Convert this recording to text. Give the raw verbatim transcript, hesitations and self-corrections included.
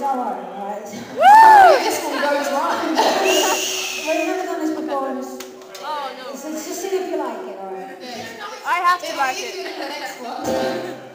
don't worry, alright? Woo! This one goes right. Well, you've never done this before, and it's, Oh no. it's, it's just see if you like it, alright? I have to like it. The next one.